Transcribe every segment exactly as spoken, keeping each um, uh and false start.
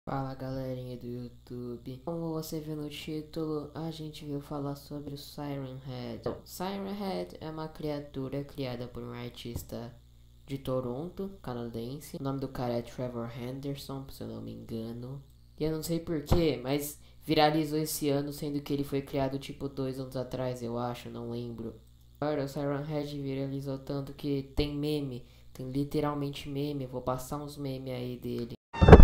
Fala galerinha do YouTube, como você viu no título, a gente veio falar sobre o Siren Head. Então, Siren Head é uma criatura criada por um artista de Toronto, canadense. O nome do cara é Trevor Henderson, se eu não me engano. E eu não sei porquê, mas viralizou esse ano, sendo que ele foi criado tipo dois anos atrás, eu acho, não lembro. Agora o Siren Head viralizou tanto que tem meme, tem literalmente meme, eu vou passar uns memes aí dele.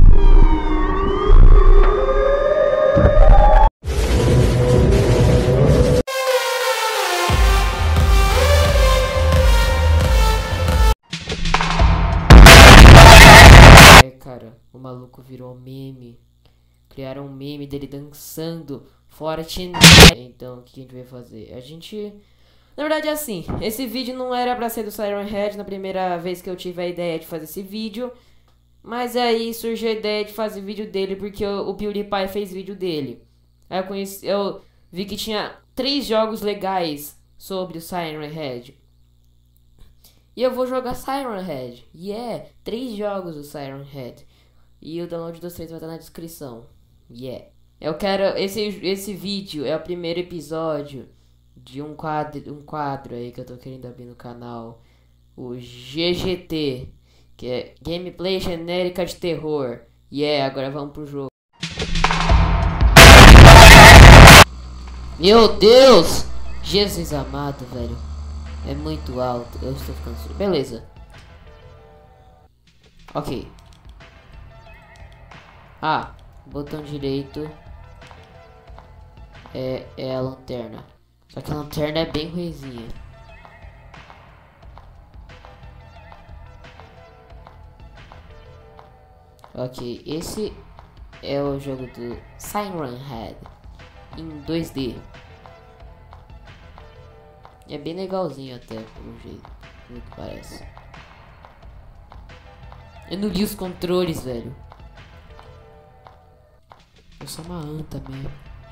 Cara, o maluco virou meme. Criaram um meme dele dançando Fortnite. Então, o que a gente vai fazer? A gente... Na verdade é assim, esse vídeo não era pra ser do Siren Head na primeira vez que eu tive a ideia de fazer esse vídeo. Mas aí surgiu a ideia de fazer vídeo dele porque o, o PewDiePie fez vídeo dele. Aí eu conheci... Eu vi que tinha três jogos legais sobre o Siren Head. E eu vou jogar Siren Head. E yeah, é, três jogos do Siren Head. E o download dos três vai estar na descrição. E yeah. Eu quero... Esse, esse vídeo é o primeiro episódio de um quadro, um quadro aí que eu tô querendo abrir no canal. O G G T. Que é Gameplay Genérica de Terror. E yeah, agora vamos pro jogo. Meu Deus! Jesus amado, velho. É muito alto, eu estou ficando surdo. Beleza. Ok. Ah, botão direito é, é a lanterna. Só que a lanterna é bem ruinzinha. Ok, esse é o jogo do Siren Head em dois D. É bem legalzinho até, pelo jeito, pelo que parece. Eu não li os controles, velho. Eu sou uma anta mesmo.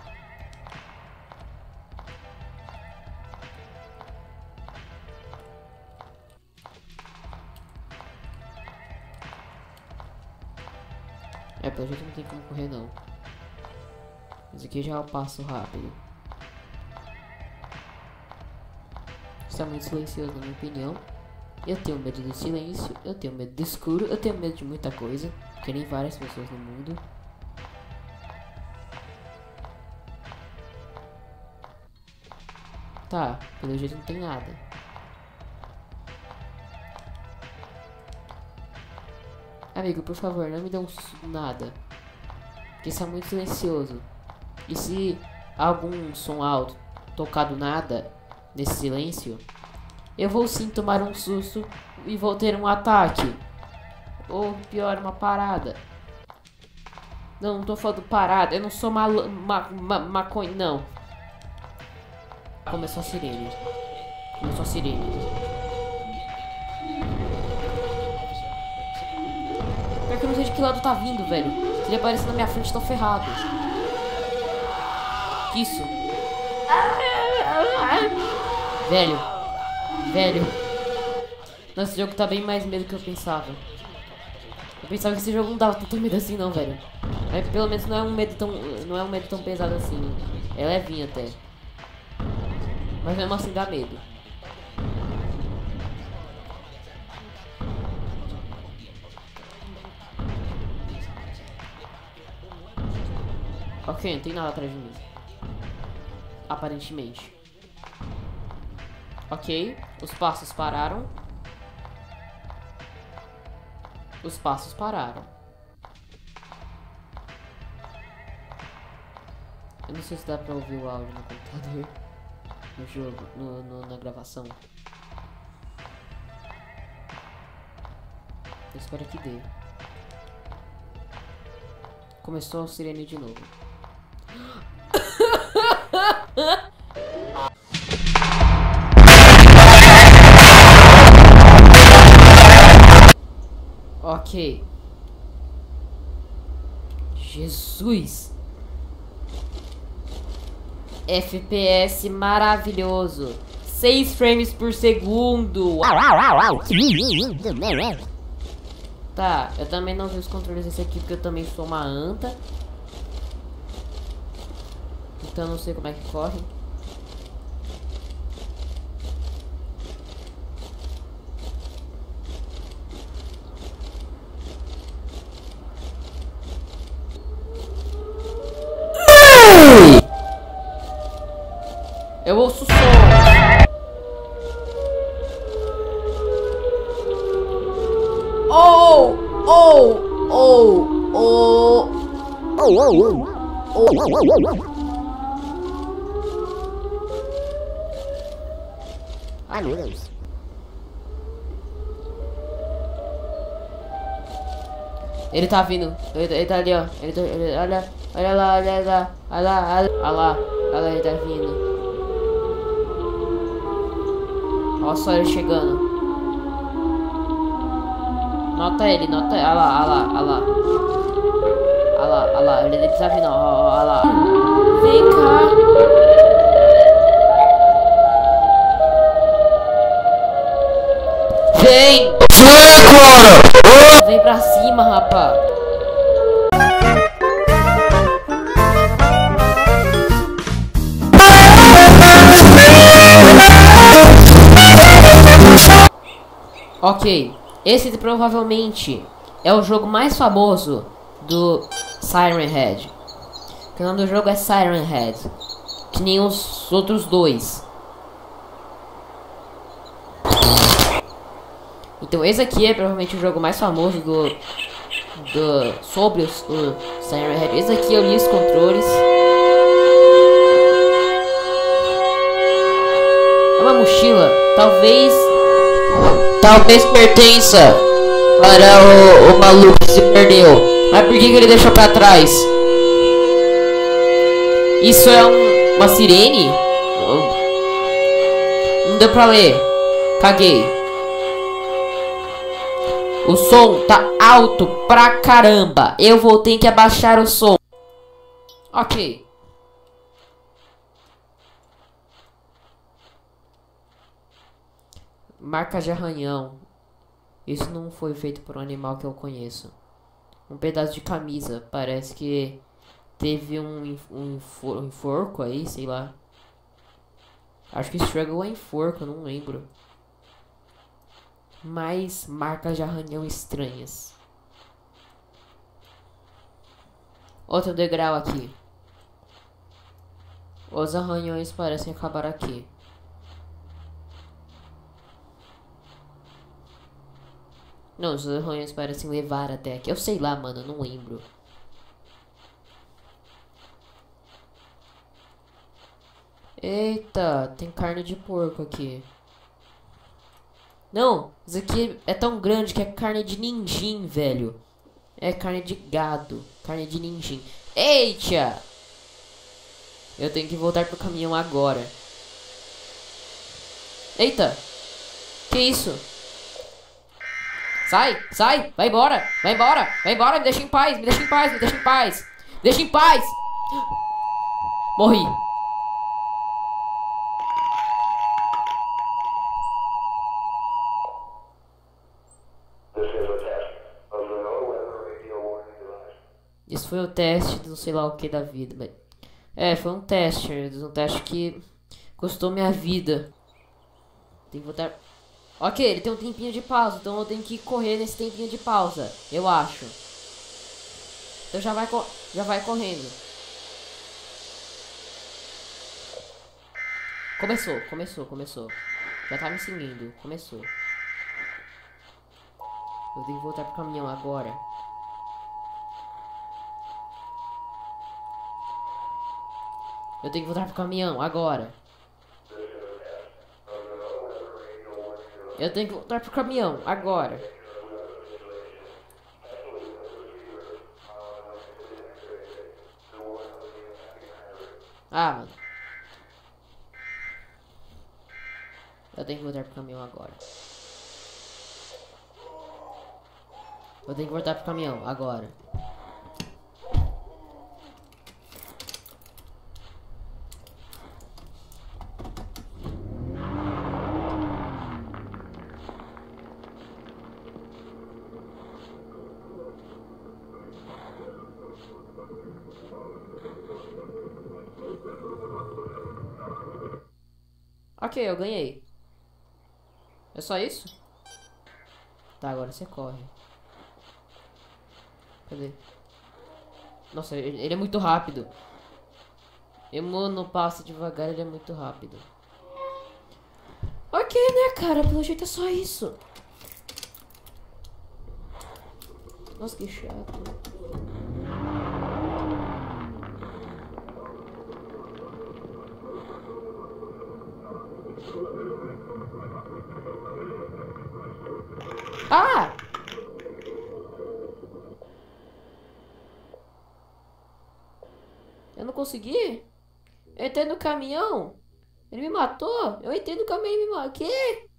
É, pelo jeito não tem como correr não. Mas aqui já é o passo rápido. Está muito silencioso na minha opinião. Eu tenho medo do silêncio, eu tenho medo do escuro, eu tenho medo de muita coisa, que nem várias pessoas no mundo. Tá, pelo jeito não tem nada. Amigo, por favor, não me dê um nada. Porque isso é muito silencioso. E se algum som alto tocar do nada nesse silêncio, eu vou sim tomar um susto e vou ter um ataque. Ou pior, uma parada. Não, não tô falando parada. Eu não sou mal ma ma maconha, não. Começou a sirene. Começou a sirene. Pior que eu não sei de que lado tá vindo, velho. Se ele aparecer na minha frente, tô ferrado. Que isso? Velho. Velho. Nossa, esse jogo tá bem mais medo do que eu pensava. Eu pensava que esse jogo não dava tanto medo assim não, velho. Mas pelo menos não é um medo tão. Não é um medo tão pesado assim. É levinho até. Mas mesmo assim dá medo. Ok, não tem nada atrás de mim. Aparentemente. Ok, os passos pararam. Os passos pararam. Eu não sei se dá pra ouvir o áudio no computador. No jogo, no, no, na gravação. Eu espero que dê. Começou a sirene de novo. Ok. Jesus. F P S maravilhoso. seis frames por segundo. Tá, eu também não vi os controles desse aqui porque eu também sou uma anta. Então eu não sei como é que corre. Eu ouço som. Oh, oh, oh, oh, oh, oh, oh. Ai, meu Deus. Ele tá vindo. Ele, ele tá ali, ó. Ele tá, ele, olha, olha lá, olha lá, olha lá, olha lá, olha lá, ele tá vindo. Olha só ele chegando. Nota ele, nota ele. Olha lá, olha lá, olha lá. Olha lá, olha lá. Ele, ele tá vindo, ó, olha lá. Vem cá. Vem! Vem pra cima, rapaz. Ok, esse provavelmente é o jogo mais famoso do Siren Head. O nome do jogo é Siren Head, que nem os outros dois. Então esse aqui é provavelmente o jogo mais famoso do, do sobre os, o Siren Head. Esse aqui eu li os controles. É uma mochila, talvez talvez pertença para o, o maluco que se perdeu. Mas por que, que ele deixou pra trás? Isso é um, uma sirene? Não deu pra ler. Caguei. O som tá alto pra caramba. Eu vou ter que abaixar o som. Ok. Marca de arranhão. Isso não foi feito por um animal que eu conheço. Um pedaço de camisa. Parece que teve um, um, um enforco aí, sei lá. Acho que Struggle é enforco, eu não lembro. Mais marcas de arranhão estranhas. Outro degrau aqui. Os arranhões parecem acabar aqui. Não, os arranhões parecem levar até aqui. Eu sei lá, mano, eu não lembro. Eita, tem carne de porco aqui. Não, isso aqui é tão grande que é carne de ninjin, velho. É carne de gado. Carne de ninjin. Eita! Eu tenho que voltar pro caminhão agora. Eita! Que isso? Sai, sai, vai embora, vai embora, vai embora, me deixa em paz, me deixa em paz, me deixa em paz. Me deixa em paz! Morri. Isso foi o teste do sei lá o que da vida, mas... É, foi um teste, um teste que custou minha vida. Tem que voltar... Ok, ele tem um tempinho de pausa, então eu tenho que correr nesse tempinho de pausa, eu acho. Então já vai, co já vai correndo. Começou, começou, começou. Já tá me seguindo, começou. Eu tenho que voltar pro caminhão agora. Eu tenho que voltar pro caminhão, agora. Eu tenho que voltar pro caminhão, agora. Ah, mano. Eu tenho que voltar pro caminhão agora. Eu tenho que voltar pro caminhão, agora. Ok, eu ganhei. É só isso? Tá, agora você corre. Cadê? Nossa, ele ele é muito rápido. Emo não passa devagar, ele é muito rápido. Ok, né, cara? Pelo jeito é só isso. Nossa, que chato. Ah! Eu não consegui? Eu entrei no caminhão. Ele me matou. Eu entrei no caminhão e ele me matou. O quê?